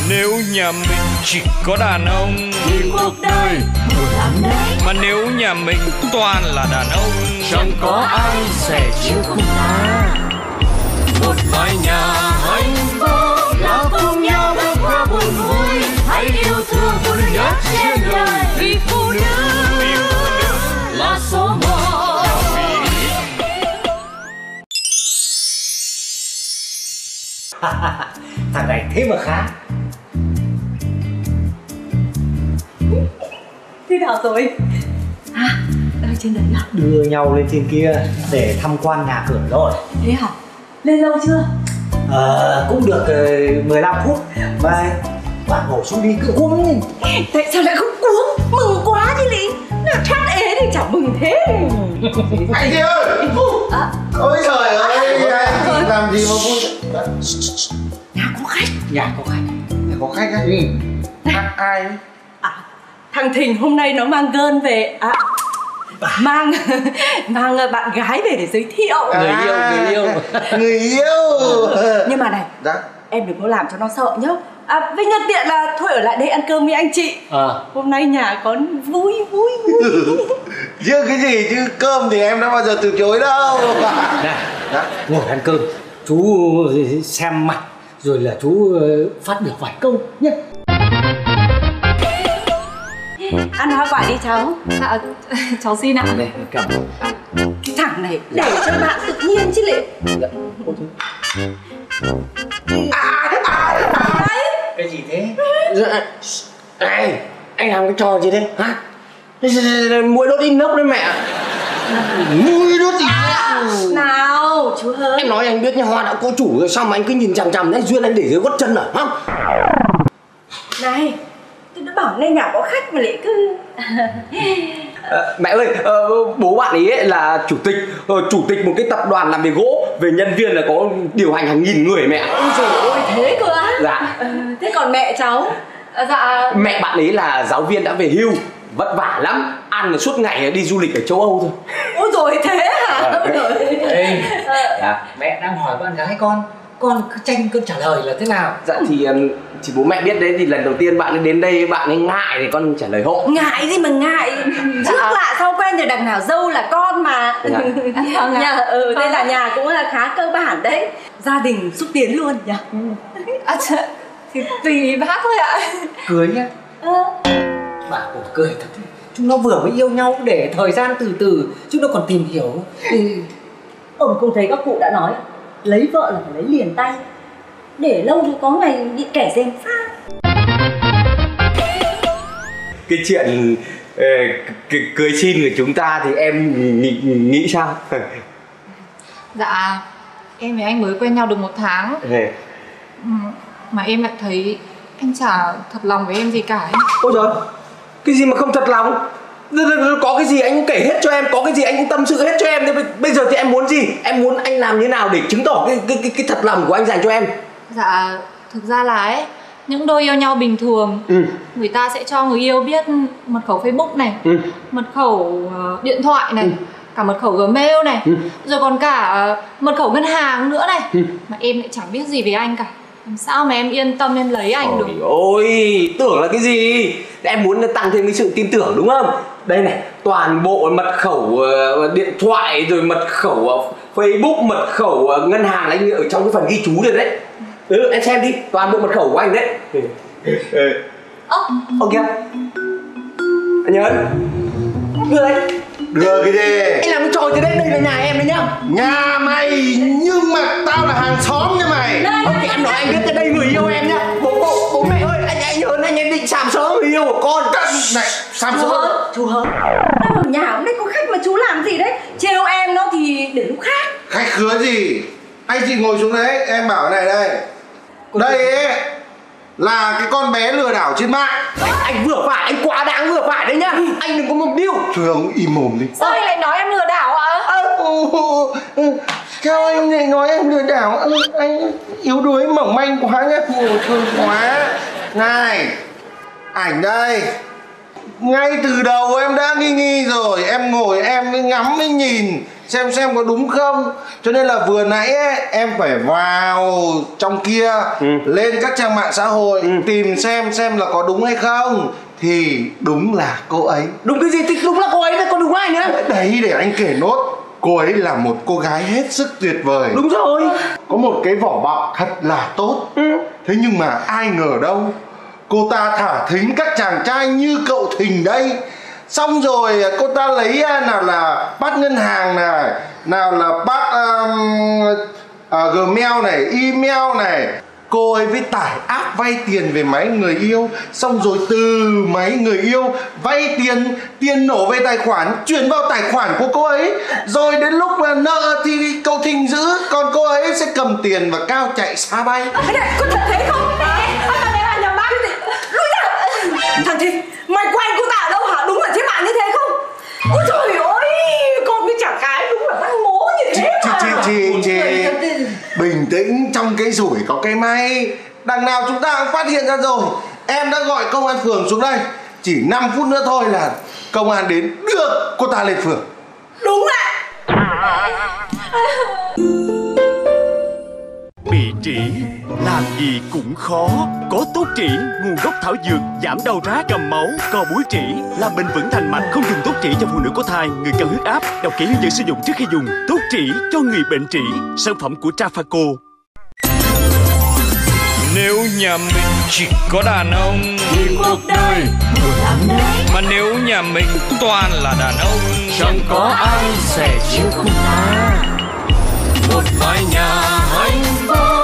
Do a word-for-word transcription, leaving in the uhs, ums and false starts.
Nếu nhà mình chỉ có đàn ông thì cuộc đời buồn lắm đấy. Mà nếu nhà mình toàn là đàn ông, chẳng có ai sẻ chia cùng ta. Một mái nhà hạnh phúc là cùng nhau bước qua buồn vui. Hãy yêu thương phụ nữ nhất trên đời, vì phụ nữ là số một. Thằng này thế mà khá. Thế nào rồi? À, đang trên đấy à? Đưa nhau lên trên kia để tham quan nhà cửa rồi. Thế hả? Lên lâu chưa? Ờ, cũng được uh, mười lăm phút. Và bạn ngồi xuống đi cứ cuống. Tại sao lại không cuống? Mừng quá chứ lị. Nào thoát ế thì chẳng mừng thế. Anh kia ơi! À. Ôi trời ơi! Anh làm gì mà vui? Nhà có khách. Nhà có khách. Nhà có khách á? Ừ. À, ai? À, thằng Thình hôm nay nó mang girl về. À, mang mang bạn gái về để giới thiệu. À, người yêu, người yêu. Người yêu. Nhưng mà này, dạ? Em đừng có làm cho nó sợ nhá. À, với nhân tiện là thôi ở lại đây ăn cơm với anh chị. À. Hôm nay nhà có vui vui vui. Chứ cái gì chứ cơm thì em đã bao giờ từ chối đâu. Này, dạ? Ngồi ăn cơm, chú xem mặt rồi là chú phát được vài câu nhé. Ăn hoa quả đi cháu. Dạ, cháu xin ạ. Đây, cầm. Cái thằng này để cho bạn tự nhiên chứ lệ. À, à, à. Cái gì thế? Này, anh làm cái trò gì thế? Hả? Muỗi đốt in nốc đấy mẹ. Muỗi đốt in à, nào, chú Hớn. Em nói anh biết nhà hoa đã có chủ rồi, sao mà anh cứ nhìn chằm chằm đấy, duyên anh để dưới gót chân à? Hả? Này, tôi đã bảo ngay nhà có khách mà lại cứ... À, mẹ ơi, uh, bố bạn ấy, ấy là chủ tịch uh, chủ tịch một cái tập đoàn làm về gỗ, về nhân viên là có điều hành hàng nghìn người mẹ. Ôi trời ơi, thế cơ á? Dạ. Ừ, thế còn mẹ cháu? À, dạ. Mẹ bạn ấy là giáo viên đã về hưu, vất vả lắm, ăn là suốt ngày đi du lịch ở châu Âu thôi. Ôi rồi thế hả? À, Ê, dạ. Mẹ đang hỏi bạn gái con, con cứ tranh câu trả lời là thế nào? Dạ thì chỉ bố mẹ biết đấy, thì lần đầu tiên bạn ấy đến đây bạn ấy ngại thì con trả lời hộ. Ngại gì mà ngại, trước dạ. Lạ sau quen thì đằng nào dâu là con mà. Dạ. Vâng nhà ừ đây là nhà cũng là khá cơ bản đấy, gia đình xúc tiến luôn nhỉ. À, thì tùy bác thôi ạ. Cưới nhá. Ờ. Bà cũng cười thật. Chúng nó vừa mới yêu nhau để thời gian từ từ, chúng nó còn tìm hiểu. Ừ. Ông không thấy các cụ đã nói lấy vợ là phải lấy liền tay, để lâu thì có ngày bị kẻ gièm pha. Cái chuyện uh, cưới xin của chúng ta thì em nghĩ, nghĩ sao? Dạ, em với anh mới quen nhau được một tháng. Ừ. Mà em lại thấy anh chả thật lòng với em gì cả ấy. Ôi trời, cái gì mà không thật lòng? Có cái gì anh cũng kể hết cho em, có cái gì anh cũng tâm sự hết cho em. Thế bây giờ thì em muốn gì? Em muốn anh làm như nào để chứng tỏ cái, cái, cái, cái thật lòng của anh dành cho em? Dạ, thực ra là ấy, những đôi yêu nhau bình thường, ừ. người ta sẽ cho người yêu biết mật khẩu Facebook này, ừ. mật khẩu uh, điện thoại này, ừ. cả mật khẩu Gmail này, ừ. rồi còn cả uh, mật khẩu ngân hàng nữa này. Ừ. Mà em lại chẳng biết gì về anh cả. Làm sao mà em yên tâm em lấy anh được? Ôi, tưởng là cái gì? Em muốn tăng thêm cái sự tin tưởng đúng không? Đây này, toàn bộ mật khẩu uh, điện thoại, rồi mật khẩu uh, Facebook, mật khẩu uh, ngân hàng anh ở trong cái phần ghi chú rồi đấy. Ừ, em xem đi, toàn bộ mật khẩu của anh đấy. Ơ, ok. Anh nhớ. Đưa đây. Đưa cái gì? Anh làm cái trò gì đấy, đây là nhà em đấy nhá. Nhà mày, nhưng mà tao là hàng xóm nha mày. Ok, em nói anh biết cái đây người yêu em nhá. Bố bố, bố mẹ ơi, anh anh Hớn anh em định sàm sỡ người yêu của con. Này, sàm sỡ. Chú Hớn, đang ở nhà hôm nay có khách mà chú làm gì đấy? Trêu em nó thì để lúc khác. Khách khứa gì? Anh chị ngồi xuống đấy, em bảo này đây. Đây ấy là cái con bé lừa đảo trên mạng. Anh, anh vừa phải, anh quá đáng vừa phải đấy nhá. Anh đừng có mồm điêu. Thôi ông im mồm đi. Sao anh lại nói em lừa đảo ạ? À, sao anh lại nói em lừa đảo? Anh, anh yếu đuối mỏng manh quá nhá. Ôi thương quá. Này, ảnh đây. Ngay từ đầu em đã nghi nghi rồi. Em ngồi em mới ngắm mới nhìn. xem xem có đúng không. Cho nên là vừa nãy ấy, em phải vào trong kia, ừ. lên các trang mạng xã hội, ừ. tìm xem xem là có đúng hay không. Thì đúng là cô ấy. Đúng cái gì? Thì đúng là cô ấy, có đúng ai nữa? Đấy, để anh kể nốt. Cô ấy là một cô gái hết sức tuyệt vời. Đúng rồi. Có một cái vỏ bọc thật là tốt, ừ. Thế nhưng mà ai ngờ đâu cô ta thả thính các chàng trai như cậu Thình đây. Xong rồi cô ta lấy nào là bắt ngân hàng này, nào là bắt um, uh, Gmail này, email này. Cô ấy với tải app vay tiền về máy người yêu. Xong rồi từ máy người yêu vay tiền, tiền nổ về tài khoản, chuyển vào tài khoản của cô ấy. Rồi đến lúc mà nợ thì cậu Thình giữ, còn cô ấy sẽ cầm tiền và cao chạy xa bay. Cái này có thật thế không? Thằng này là nhà bác cái gì? Lùi ra! Thằng Thình, mày quen cô ta ở đâu hả? Đúng là trên mạng như thế không? Ôi trời ơi, con cái chàng cái đúng là bắt mố như thế mà. Chị, chị, chị, chị bình tĩnh, trong cái rủi có cái may. Đằng nào chúng ta cũng phát hiện ra rồi. Em đã gọi công an phường xuống đây. Chỉ năm phút nữa thôi là công an đến đưa cô ta lên phường. Đúng ạ. Bị trĩ làm gì cũng khó. Có Tốt Trĩ, nguồn gốc thảo dược giảm đau rát, cầm máu, co búi trĩ, làm bền vững thành mạch. Không dùng Tốt Trĩ cho phụ nữ có thai, người cao huyết áp. Đọc kỹ hướng dẫn sử dụng trước khi dùng. Tốt Trĩ cho người bệnh trĩ. Sản phẩm của Trafaco. Nếu nhà mình chỉ có đàn ông thì cuộc đời một lắm đấy. Mà nếu nhà mình toàn là đàn ông, chẳng có ai sẻ chia cùng ta một mái nhà hạnh phúc.